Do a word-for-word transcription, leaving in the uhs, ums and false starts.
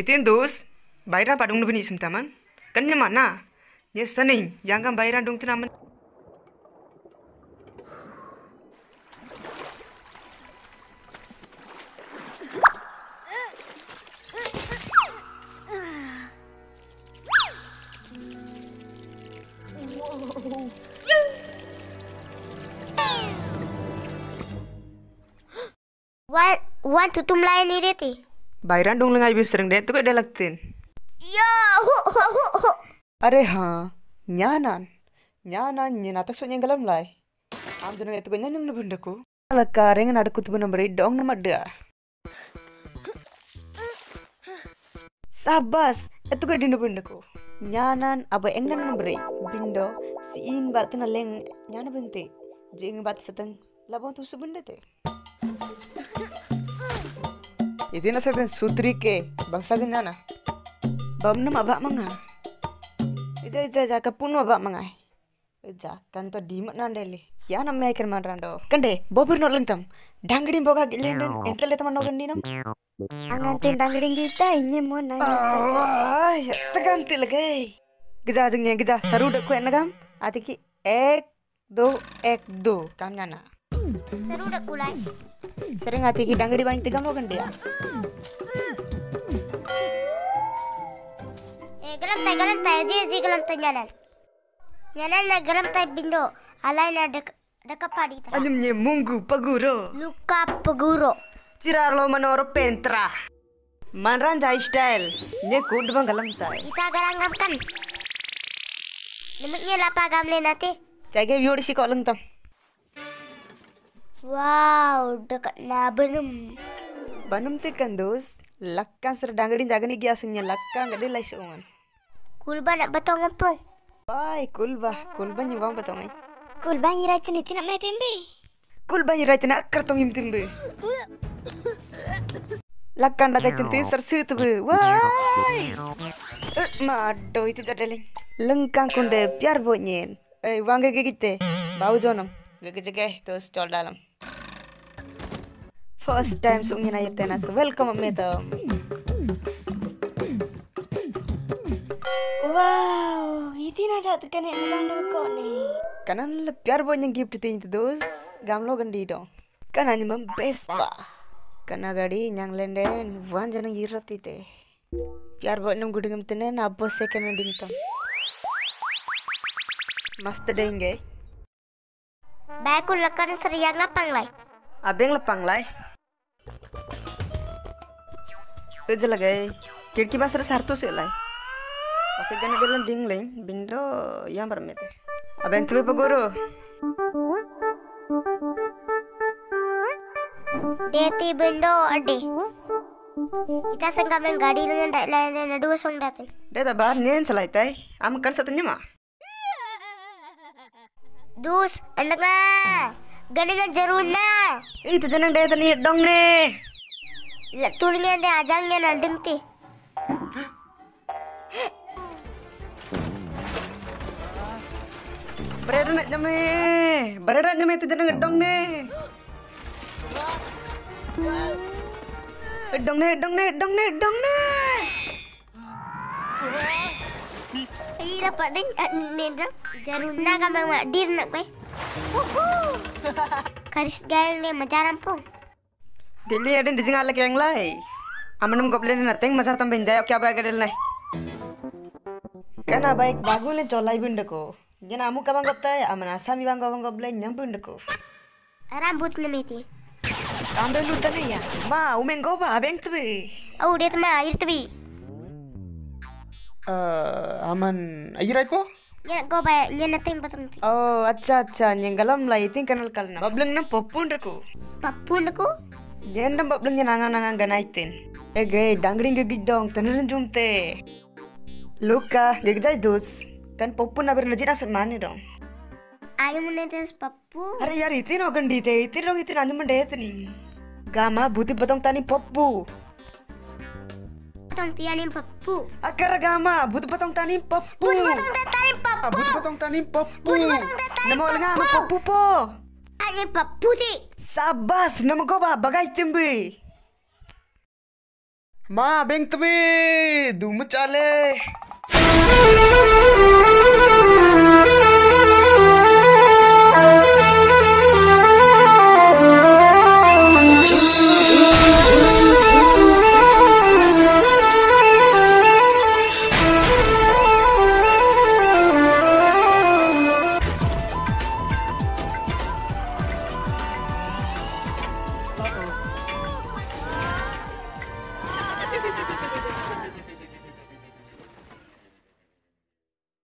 Itin dus, bayran padung nubini simtaman. Kan mana? Yes saning, yang kan bayran dong tinaman. Wan wan tutum lain ni deti. Bayran dong lengai bis sering det tu ada laktin. Ya, hu hu hu hu. अरे हाँ न्यानान न्यानान न्यानाtak so nyenggalam lai am dunang itu ganyang nyang nabundaku alaka rengan ada kutubu nomor dong nama dia sabas itu ga dinda bundaku nyanan aba engnan nomor bindo siin batin aleng nyana bente jeng bat seteng labon tu subundate itu na seteng sutri ke bangsa ganyana bam nama abak manga Ija ija ija kapun wabak mangai. Ija kan to dimat nandeli. Ya nam mai kerman rando. Kande bobur no lentam. Dangdi boga gilenden entel teman no gandinam. Angantin dangling kita ini mau nanya. Ah, ya teganti lagi. Gija jengnya gija saru dak kuat nagam. Ati ki ek do ek do kan ngana. Seru dak kulai. Sering ati ki dangdi bang tegam no gandia. Garam tay garam tay ji ji garam tay nyanan nyanan na garam tay bindo alai na dek dekapadi ta Anyum nye munggu paguro. luka peguro Cirar lo manoro pentra. Manran jai style. Nye kud bang galam tay. kita garangam kan limiknya lapa gamle nate Jage view si ko lentam. wow dekat na benum Banum te kandus. Lakkan ser dangdi jagani giasnya lakkan gade lai sungan. kulba nak batong apa Bye, kulba. Kulba nyibang patong ay. kulba ngira itu niti nak mai tembe Kulba nyirai tina kartong im timbe. Lakkan dagai tinti sersu tubu. Wai. Eh, mado itu jadalin. Lengkang kunde biar bonyen. Eh, wangge gigite. Bau jonam. Gege jege terus col dalam. First time sungin air tenas. Welcome madam. wow itu na jat kan ni nang dek ko ni Kanan le biar bonyen gift tin itu dos. Gamlo gandi dong. Kan hanya membes pa. Kana gadi nyang lenden wan janang irap tite. Biar bonyen gudengam tenen abos second ending tam. Mast denge. baik kul lakan seriang ngapang lai Abeng lepang lai. Kerja lagi. Kiri basar sartu sih lai. Oke jangan bilang dingling. Bindo yang bermete. Abeng tuh peguru. deti bindo ade kita sengkam gadi dengan dak lain na dua song dati Dia tak bahan nyen selai tay. Am kan satunya mah. dus endaga ganingan jaruna Itu janang dia tani dong ne. tulnya ada ajangnya na dengti Berada nak nyame. Berada nyame itu janang dong ne. Dong ne, dong ne, dong ne, dong ne. Ay dapat ding nendra jaruna ka mama dir nak pe karis gal ne majaram po Dili ada di jengal lagi yang lain. Amanum goblin nateng masar tambah jaya kya baik ada lai. Kana baik bagun le colai bundako. Jana amu kabang gopta amana sami bang gobang goblin nyam bundako. rambut ne meti Kambe lu tane ya. Ma umen goba abeng tu. au dia tama air tebi Eh aman ayirai po? nya go ba nya nating patang ti Oh acha acha nyenggalam lai ting kanal kalna. Bableng na popundako. papun ko Jendam bableng nyanangan nangang ganaitin. Ege dangring gegidong tenurin jumte. Luka gegjai dus. Kan popun na bernajin asal mani dong. ayo munetes papu Hari yari itin ogan di te itin dong itin anjum mende nih. Gama buti betong tani popu. tong tianin papu Akar gama buti betong tani popu. buti patong tatarin papu Buti betong tani popu. Buti betong tatarin Namo lenga popu. popu po. aja papu ti Sabas nama ko ba bagay timbi. Ma beng tebe, du macale.